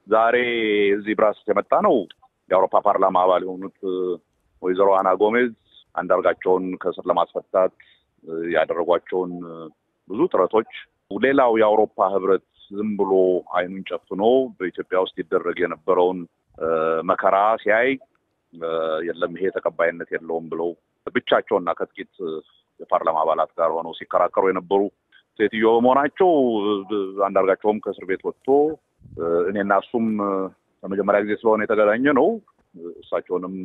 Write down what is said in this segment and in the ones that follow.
ዛሬ እዚህ ብራስልስ የመጣ ነው የአውሮፓ ፓርላማ አባል የሆኑት ወይዘሮ አና ጎሜዝ አንዳርጋቸውን ከስር ለማስፈታት ያደረጓቸውን ብዙ ጥረቶች ሌላው የአውሮፓ ህብረት ዝም ብሎ አይኑን ጨፍኖ በኢትዮጵያ ውስጥ ይደረግ የነበረውን መከራ ሲያይ የለም ይሄ ተቀባይነት የለውም ብለው ብቻቸውና ከጥቂት የፓርላማ አባላት ጋር ሆነው ሲከራከሩ የነበሩ ሴትዮ መሆናቸው አንዳርጋቸውም ከእስር ቤት ወጥቶ እኔና እሱም ለመጀመሪያ ጊዜ ስለሆነ የተገናኘ ነው እሳቸውንም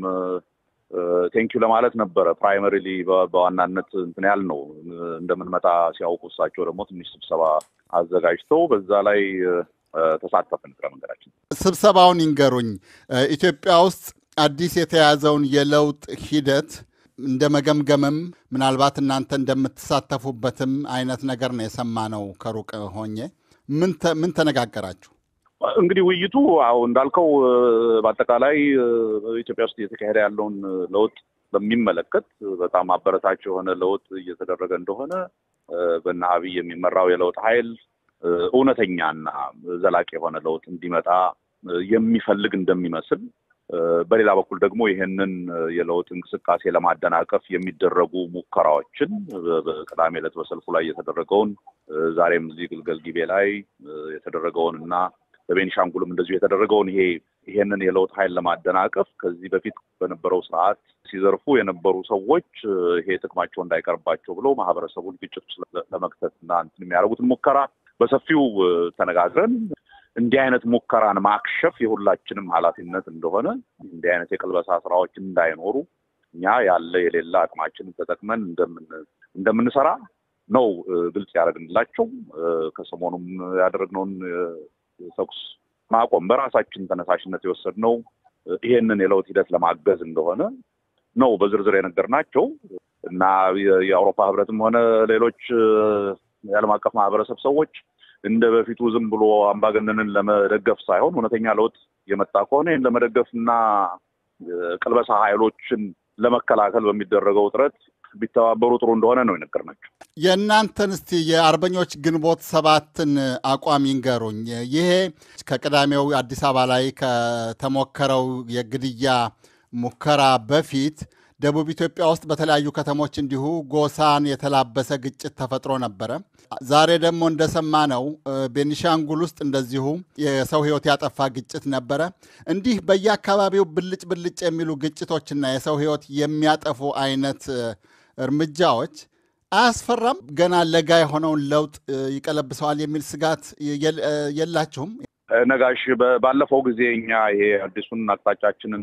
ቴንኪው ለማለት ነበረ ፕራይመሪሊ በዋናነት እንትን ያል ነው እንደምንመጣ ሲያውቁ እሳቸው ደግሞ ትንሽ ስብሰባ አዘጋጅተው በዛ ላይ ተሳተፍን ከመንገራችን ስብሰባውን ይንገሩኝ ኢትዮጵያ ውስጥ አዲስ የተያዘውን የለውጥ ሂደት እንደመገምገምም ምናልባት እናንተ እንደምትሳተፉበትም አይነት ነገር ነው የሰማነው ከሩቅ ሆኜ ምን ተነጋገራችሁ እንግዲህ ውይይቱ እንዳልከው በአጠቃላይ ኢትዮጵያ ውስጥ እየተካሄደ ያለውን ለውጥ በሚመለከት በጣም አበረታች የሆነ ለውጥ እየተደረገ እንደሆነ በእነ አብይ የሚመራው የለውጥ ኃይል እውነተኛና ዘላቂ የሆነ ለውጥ እንዲመጣ የሚፈልግ እንደሚመስል በሌላ በኩል ደግሞ ይሄንን የለውጥ እንቅስቃሴ ለማደናቀፍ የሚደረጉ ሙከራዎችን በቅዳሜ ዕለት በሰልፉ ላይ የተደረገውን ዛሬም እዚህ ግልገል ጊቤ ላይ የተደረገውንና በቤኒሻንጉልም እንደዚሁ የተደረገውን ይሄንን የለውጥ ኃይል ለማደናቀፍ ከዚህ በፊት በነበረው ስርዓት ሲዘርፉ የነበሩ ሰዎች ይሄ ጥቅማቸው እንዳይቀርባቸው ብለው ማህበረሰቡን ግጭት ለመክተትና እንትን የሚያደርጉትን ሙከራ በሰፊው ተነጋግረን እንዲህ አይነት ሙከራን ማክሸፍ የሁላችንም ኃላፊነት እንደሆነ እንዲህ አይነት የቅልበሳ ስራዎች እንዳይኖሩ እኛ ያለ የሌላ አቅማችንን ተጠቅመን እንደምንሰራ ነው ግልጽ ያደረግንላቸው ከሰሞኑም ያደረግነውን ተኩስ ማቆም በራሳችን ተነሳሽነት የወሰድነው ይሄንን የለውጥ ሂደት ለማገዝ እንደሆነ ነው በዝርዝር የነገርናቸው እና የአውሮፓ ህብረትም ሆነ ሌሎች የዓለም አቀፍ ማህበረሰብ ሰዎች እንደ በፊቱ ዝም ብሎ አምባገነንን ለመደገፍ ሳይሆን እውነተኛ ለውጥ የመጣ ከሆነ ይሄን ለመደገፍና ቅልበሳ ኃይሎችን ለመከላከል በሚደረገው ጥረት ቢተባበሩ ጥሩ እንደሆነ ነው የነገርናቸው። የእናንተን እስቲ የአርበኞች ግንቦት ሰባትን አቋም ይንገሩኝ። ይሄ ከቅዳሜው አዲስ አበባ ላይ ከተሞከረው የግድያ ሙከራ በፊት ደቡብ ኢትዮጵያ ውስጥ በተለያዩ ከተሞች እንዲሁ ጎሳን የተላበሰ ግጭት ተፈጥሮ ነበረ። ዛሬ ደግሞ እንደሰማነው ቤኒሻንጉል ውስጥ እንደዚሁ የሰው ህይወት ያጠፋ ግጭት ነበረ። እንዲህ በየአካባቢው ብልጭ ብልጭ የሚሉ ግጭቶችና የሰው ህይወት የሚያጠፉ አይነት እርምጃዎች አያስፈራም? ገና ለጋ የሆነውን ለውጥ ይቀለብሰዋል የሚል ስጋት የላችሁም? ነጋሽ ባለፈው ጊዜ እኛ ይሄ አዲሱን አቅጣጫችንን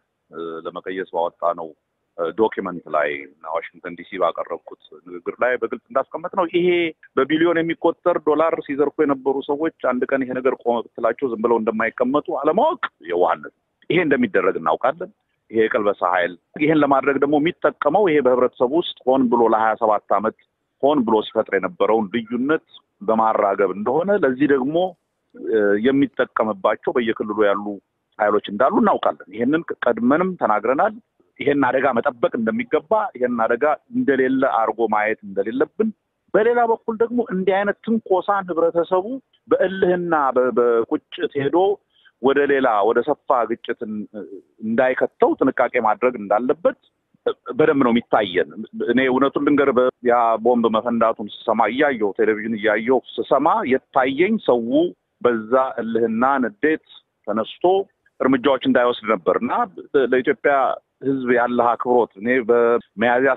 ለመቀየስ ባወጣ ነው ዶክመንት ላይ ዋሽንግተን ዲሲ ባቀረብኩት ንግግር ላይ በግልጽ እንዳስቀመጥ ነው ይሄ በቢሊዮን የሚቆጠር ዶላር ሲዘርፉ የነበሩ ሰዎች አንድ ቀን ይሄ ነገር ቆመ ብትላቸው ዝም ብለው እንደማይቀመጡ አለማወቅ የዋህነት ይሄ እንደሚደረግ እናውቃለን። ይሄ የቅልበሳ ኃይል ይሄን ለማድረግ ደግሞ የሚጠቀመው ይሄ በህብረተሰቡ ውስጥ ሆን ብሎ ለ27 ዓመት ሆን ብሎ ሲፈጥር የነበረውን ልዩነት በማራገብ እንደሆነ ለዚህ ደግሞ የሚጠቀምባቸው በየክልሉ ያሉ ኃይሎች እንዳሉ እናውቃለን። ይሄንን ቀድመንም ተናግረናል። ይሄን አደጋ መጠበቅ እንደሚገባ ይሄን አደጋ እንደሌለ አርጎ ማየት እንደሌለብን በሌላ በኩል ደግሞ እንዲህ አይነት ትንኮሳን ህብረተሰቡ በእልህና በቁጭት ሄዶ ወደ ሰፋ ግጭት እንዳይከተው ጥንቃቄ ማድረግ እንዳለበት በደንብ ነው የሚታየን። እኔ እውነቱን ልንገር ያ ቦምብ መፈንዳቱን ስሰማ እያየሁ ቴሌቪዥን እያየሁ ስሰማ የታየኝ ሰው በዛ እልህና ንዴት ተነስቶ እርምጃዎች እንዳይወስድ ነበርና ለኢትዮጵያ ህዝብ ያለህ አክብሮት እኔ በሚያዝያ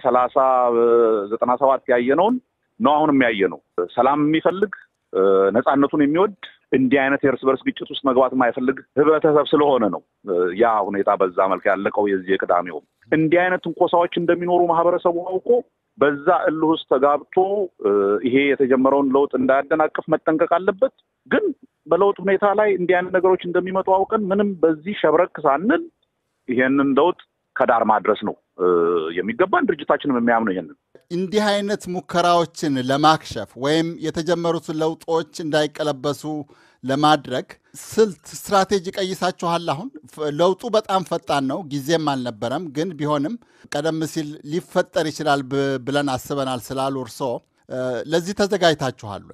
97 ያየነውን ነው አሁንም ያየነው ሰላም የሚፈልግ ነፃነቱን የሚወድ እንዲህ አይነት የእርስ በርስ ግጭት ውስጥ መግባት የማይፈልግ ህብረተሰብ ስለሆነ ነው ያ ሁኔታ በዛ መልክ ያለቀው። የዚህ ቅዳሜው እንዲህ አይነት ትንኮሳዎች እንደሚኖሩ ማህበረሰቡ አውቆ በዛ እልህ ውስጥ ተጋብቶ ይሄ የተጀመረውን ለውጥ እንዳያደናቅፍ መጠንቀቅ አለበት። ግን በለውጥ ሁኔታ ላይ እንዲህ አይነት ነገሮች እንደሚመጡ አውቀን ምንም በዚህ ሸብረክ ሳንል ይሄንን ለውጥ ከዳር ማድረስ ነው የሚገባን። ድርጅታችንም የሚያምነው ይሄንን እንዲህ አይነት ሙከራዎችን ለማክሸፍ ወይም የተጀመሩት ለውጦች እንዳይቀለበሱ ለማድረግ ስልት ስትራቴጂ ቀይሳችኋል? አሁን ለውጡ በጣም ፈጣን ነው፣ ጊዜም አልነበረም። ግን ቢሆንም ቀደም ሲል ሊፈጠር ይችላል ብለን አስበናል ስላሉ እርስዎ ለዚህ ተዘጋጅታችኋል ወይ?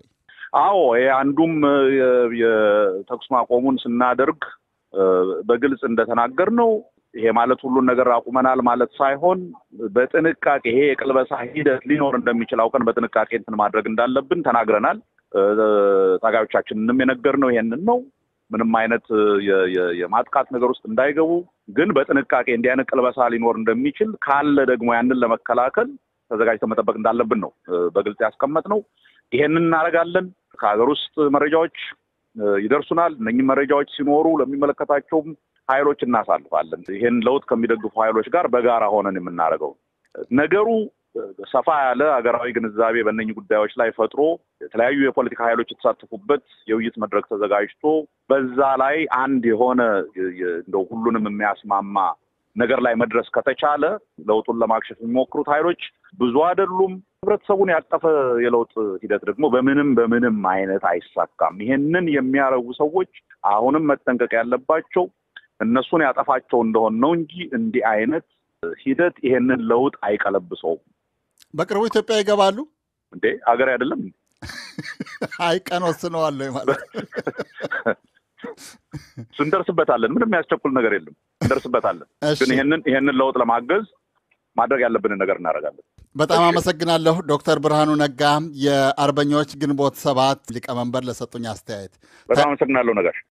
አዎ አንዱም የተኩስ ማቆሙን ስናደርግ በግልጽ እንደተናገር ነው። ይሄ ማለት ሁሉን ነገር አቁመናል ማለት ሳይሆን በጥንቃቄ ይሄ የቅልበሳ ሂደት ሊኖር እንደሚችል አውቀን በጥንቃቄ እንትን ማድረግ እንዳለብን ተናግረናል። ታጋዮቻችንንም የነገርነው ይሄንን ነው። ምንም አይነት የማጥቃት ነገር ውስጥ እንዳይገቡ ግን በጥንቃቄ እንዲህ አይነት ቅልበሳ ሊኖር እንደሚችል ካለ ደግሞ ያንን ለመከላከል ተዘጋጅተን መጠበቅ እንዳለብን ነው በግልጽ ያስቀመጥነው። ይሄንን እናደርጋለን። ከሀገር ውስጥ መረጃዎች ይደርሱናል። እነኚህ መረጃዎች ሲኖሩ ለሚመለከታቸውም ኃይሎች እናሳልፋለን። ይሄን ለውጥ ከሚደግፉ ኃይሎች ጋር በጋራ ሆነን የምናደርገው ነገሩ ሰፋ ያለ ሀገራዊ ግንዛቤ በእነኚህ ጉዳዮች ላይ ፈጥሮ የተለያዩ የፖለቲካ ኃይሎች የተሳተፉበት የውይይት መድረክ ተዘጋጅቶ በዛ ላይ አንድ የሆነ እንደው ሁሉንም የሚያስማማ ነገር ላይ መድረስ ከተቻለ ለውጡን ለማክሸፍ የሚሞክሩት ኃይሎች ብዙ አይደሉም። ህብረተሰቡን ያቀፈ የለውጥ ሂደት ደግሞ በምንም አይነት አይሳካም። ይሄንን የሚያረጉ ሰዎች አሁንም መጠንቀቅ ያለባቸው እነሱን ያጠፋቸው እንደሆነ ነው እንጂ እንዲህ አይነት ሂደት ይሄንን ለውጥ አይቀለብሰውም። በቅርቡ ኢትዮጵያ ይገባሉ እንዴ? ሀገር አይደለም አይቀን ወስነዋል ማለት እንደርስበታለን። ምንም ያስቸኩል ነገር የለም፣ እንደርስበታለን። ግን ይሄንን ለውጥ ለማገዝ ማድረግ ያለብንን ነገር እናደርጋለን። በጣም አመሰግናለሁ ዶክተር ብርሃኑ ነጋ የአርበኞች ግንቦት 7 ሊቀመንበር ለሰጡኝ አስተያየት። በጣም አመሰግናለሁ ነጋሽ።